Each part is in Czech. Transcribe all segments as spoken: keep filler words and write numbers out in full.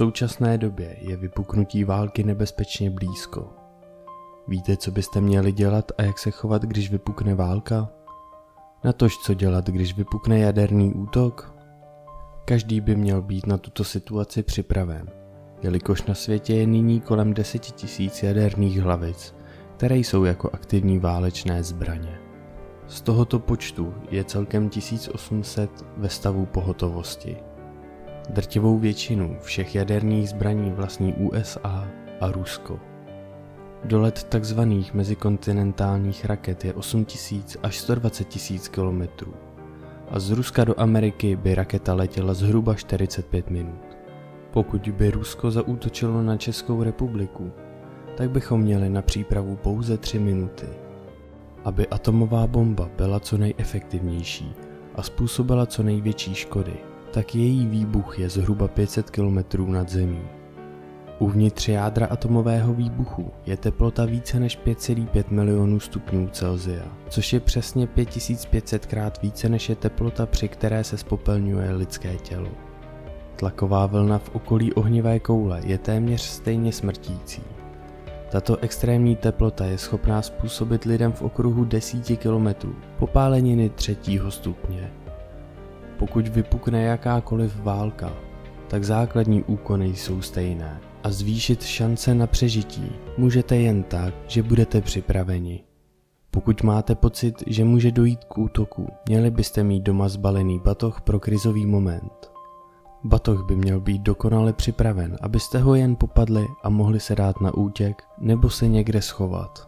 současné době je vypuknutí války nebezpečně blízko. Víte, co byste měli dělat a jak se chovat, když vypukne válka? Natož co dělat, když vypukne jaderný útok? Každý by měl být na tuto situaci připraven, jelikož na světě je nyní kolem deset tisíc jaderných hlavic, které jsou jako aktivní válečné zbraně. Z tohoto počtu je celkem tisíc osm set ve stavu pohotovosti. Drtivou většinu všech jaderných zbraní vlastní U S A a Rusko. Dolet tzv. Mezikontinentálních raket je osm tisíc až sto dvacet tisíc kilometrů a z Ruska do Ameriky by raketa letěla zhruba čtyřicet pět minut. Pokud by Rusko zaútočilo na Českou republiku, tak bychom měli na přípravu pouze tři minuty. Aby atomová bomba byla co nejefektivnější a způsobila co největší škody, tak její výbuch je zhruba pět set kilometrů nad zemí. Uvnitř jádra atomového výbuchu je teplota více než pět celá pět milionů stupňů Celsia, což je přesně pět tisíc pět set krát více než je teplota, při které se zpopelňuje lidské tělo. Tlaková vlna v okolí ohnivé koule je téměř stejně smrtící. Tato extrémní teplota je schopná způsobit lidem v okruhu deseti kilometrů popáleniny třetího stupně. Pokud vypukne jakákoliv válka, tak základní úkony jsou stejné a zvýšit šance na přežití můžete jen tak, že budete připraveni. Pokud máte pocit, že může dojít k útoku, měli byste mít doma zbalený batoh pro krizový moment. Batoh by měl být dokonale připraven, abyste ho jen popadli a mohli se dát na útěk nebo se někde schovat.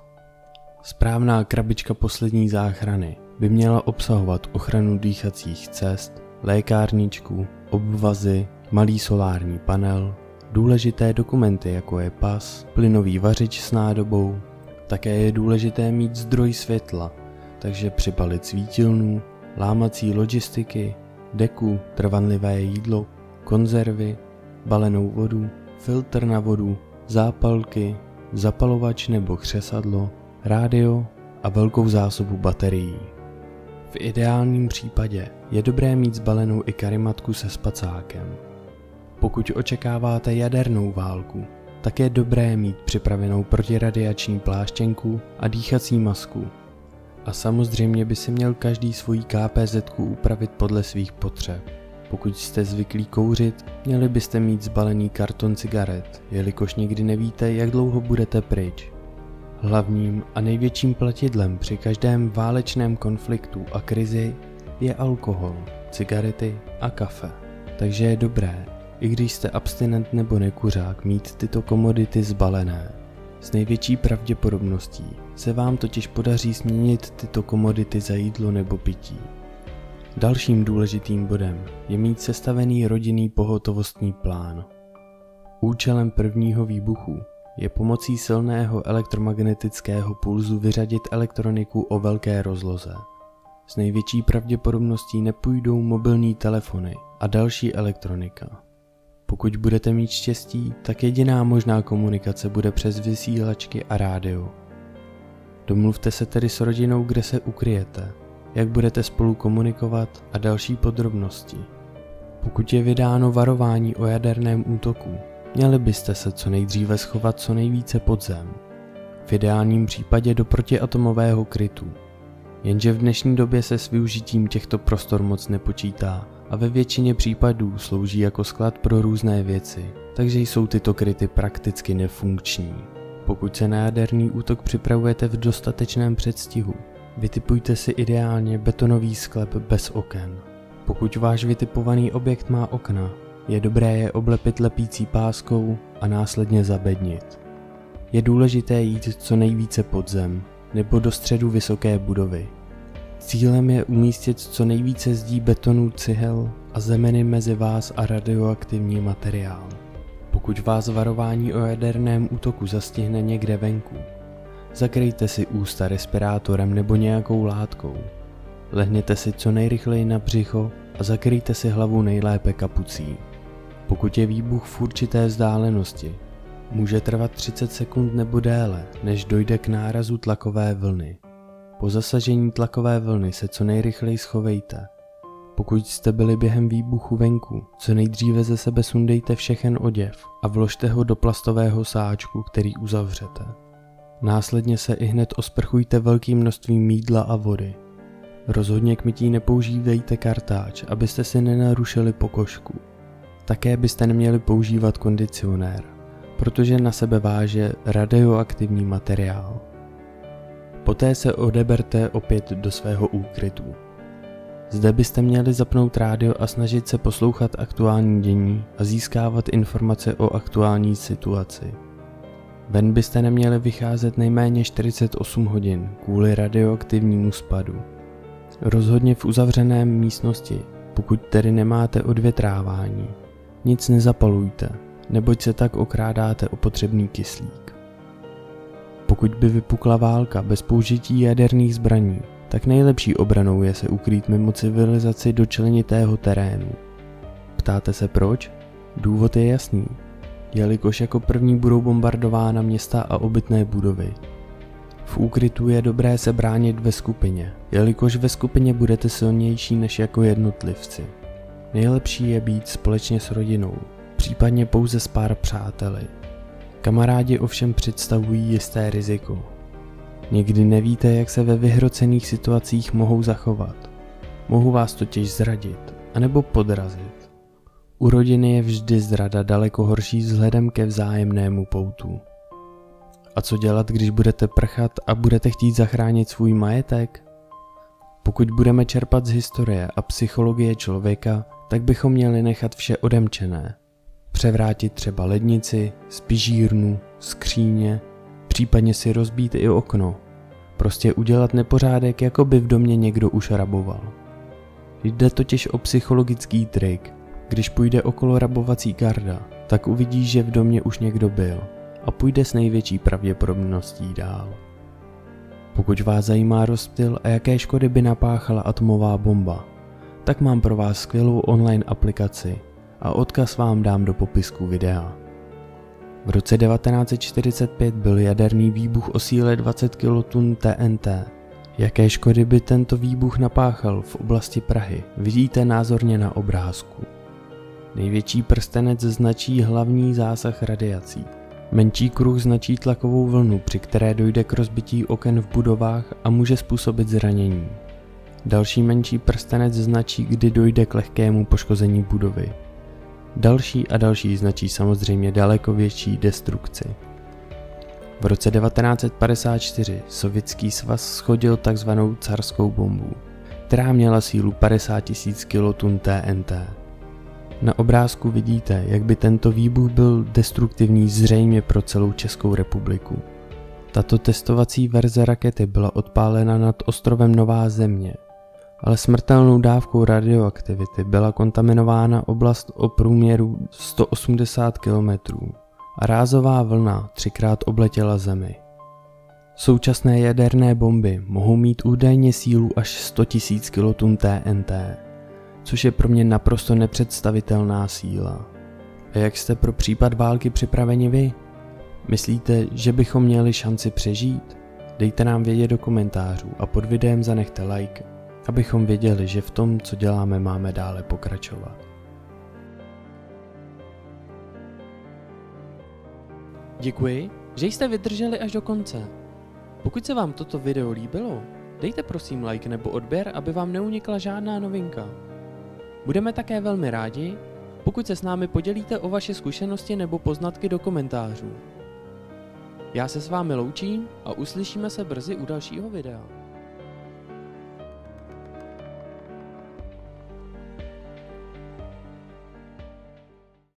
Správná krabička poslední záchrany by měla obsahovat ochranu dýchacích cest, lékárničku, obvazy, malý solární panel, důležité dokumenty jako je pas, plynový vařič s nádobou. Také je důležité mít zdroj světla, takže přibalit svítilnu, lámací logistiky, deku, trvanlivé jídlo, konzervy, balenou vodu, filtr na vodu, zápalky, zapalovač nebo křesadlo, rádio a velkou zásobu baterií. V ideálním případě je dobré mít zbalenou i karimatku se spacákem. Pokud očekáváte jadernou válku, tak je dobré mít připravenou protiradiační pláštěnku a dýchací masku. A samozřejmě by si měl každý svoji K P Z ku upravit podle svých potřeb. Pokud jste zvyklí kouřit, měli byste mít zbalený karton cigaret, jelikož nikdy nevíte, jak dlouho budete pryč. Hlavním a největším platidlem při každém válečném konfliktu a krizi je alkohol, cigarety a kafe. Takže je dobré, i když jste abstinent nebo nekuřák, mít tyto komodity zbalené. S největší pravděpodobností se vám totiž podaří změnit tyto komodity za jídlo nebo pití. Dalším důležitým bodem je mít sestavený rodinný pohotovostní plán. Účelem prvního výbuchu je pomocí silného elektromagnetického pulzu vyřadit elektroniku o velké rozloze. S největší pravděpodobností nepůjdou mobilní telefony a další elektronika. Pokud budete mít štěstí, tak jediná možná komunikace bude přes vysílačky a rádio. Domluvte se tedy s rodinou, kde se ukryjete, jak budete spolu komunikovat a další podrobnosti. Pokud je vydáno varování o jaderném útoku, měli byste se co nejdříve schovat co nejvíce pod zem. V ideálním případě do protiatomového krytu. Jenže v dnešní době se s využitím těchto prostor moc nepočítá a ve většině případů slouží jako sklad pro různé věci, takže jsou tyto kryty prakticky nefunkční. Pokud se na jaderný útok připravujete v dostatečném předstihu, vytipujte si ideálně betonový sklep bez oken. Pokud váš vytipovaný objekt má okna, je dobré je oblepit lepící páskou a následně zabednit. Je důležité jít co nejvíce pod zem nebo do středu vysoké budovy. Cílem je umístit co nejvíce zdí betonu, cihel a zemeny mezi vás a radioaktivní materiál. Pokud vás varování o jaderném útoku zastihne někde venku, zakryjte si ústa respirátorem nebo nějakou látkou. Lehněte si co nejrychleji na břicho a zakryjte si hlavu nejlépe kapucí. Pokud je výbuch v určité vzdálenosti, může trvat třicet sekund nebo déle, než dojde k nárazu tlakové vlny. Po zasažení tlakové vlny se co nejrychleji schovejte. Pokud jste byli během výbuchu venku, co nejdříve ze sebe sundejte všechen oděv a vložte ho do plastového sáčku, který uzavřete. Následně se ihned osprchujte velkým množstvím jídla a vody. Rozhodně k mytí nepoužívejte kartáč, abyste si nenarušili pokožku. Také byste neměli používat kondicionér, protože na sebe váže radioaktivní materiál. Poté se odeberte opět do svého úkrytu. Zde byste měli zapnout rádio a snažit se poslouchat aktuální dění a získávat informace o aktuální situaci. Ven byste neměli vycházet nejméně čtyřicet osm hodin kvůli radioaktivnímu spadu. Rozhodně v uzavřeném místnosti, pokud tedy nemáte odvětrávání. Nic nezapalujte, neboť se tak okrádáte o potřebný kyslík. Pokud by vypukla válka bez použití jaderných zbraní, tak nejlepší obranou je se ukrýt mimo civilizaci do členitého terénu. Ptáte se proč? Důvod je jasný. Jelikož jako první budou bombardována města a obytné budovy. V úkrytu je dobré se bránit ve skupině, jelikož ve skupině budete silnější než jako jednotlivci. Nejlepší je být společně s rodinou, případně pouze s pár přáteli. Kamarádi ovšem představují jisté riziko. Někdy nevíte, jak se ve vyhrocených situacích mohou zachovat. Mohou vás totiž zradit, anebo podrazit. U rodiny je vždy zrada daleko horší vzhledem ke vzájemnému poutu. A co dělat, když budete prchat a budete chtít zachránit svůj majetek? Pokud budeme čerpat z historie a psychologie člověka, tak bychom měli nechat vše odemčené. Převrátit třeba lednici, spižírnu, skříně, případně si rozbít i okno. Prostě udělat nepořádek, jako by v domě někdo už raboval. Jde totiž o psychologický trik. Když půjde okolo rabovací garda, tak uvidí, že v domě už někdo byl a půjde s největší pravděpodobností dál. Pokud vás zajímá rozptyl a jaké škody by napáchala atomová bomba, tak mám pro vás skvělou online aplikaci a odkaz vám dám do popisku videa. V roce devatenáct set čtyřicet pět byl jaderný výbuch o síle dvacet kilotun T N T. Jaké škody by tento výbuch napáchal v oblasti Prahy, vidíte názorně na obrázku. Největší prstenec značí hlavní zásah radiací. Menší kruh značí tlakovou vlnu, při které dojde k rozbití oken v budovách a může způsobit zranění. Další menší prstenec značí, kdy dojde k lehkému poškození budovy. Další a další značí samozřejmě daleko větší destrukci. V roce devatenáct set padesát čtyři Sovětský svaz shodil takzvanou carskou bombu, která měla sílu padesát tisíc kilotun T N T. Na obrázku vidíte, jak by tento výbuch byl destruktivní zřejmě pro celou Českou republiku. Tato testovací verze rakety byla odpálena nad ostrovem Nová Země, ale smrtelnou dávkou radioaktivity byla kontaminována oblast o průměru sto osmdesát kilometrů a rázová vlna třikrát obletěla Zemi. Současné jaderné bomby mohou mít údajně sílu až sto tisíc kilotun T N T, což je pro mě naprosto nepředstavitelná síla. A jak jste pro případ války připraveni vy? Myslíte, že bychom měli šanci přežít? Dejte nám vědět do komentářů a pod videem zanechte like, abychom věděli, že v tom, co děláme, máme dále pokračovat. Děkuji, že jste vydrželi až do konce. Pokud se vám toto video líbilo, dejte prosím like nebo odběr, aby vám neunikla žádná novinka. Budeme také velmi rádi, pokud se s námi podělíte o vaše zkušenosti nebo poznatky do komentářů. Já se s vámi loučím a uslyšíme se brzy u dalšího videa.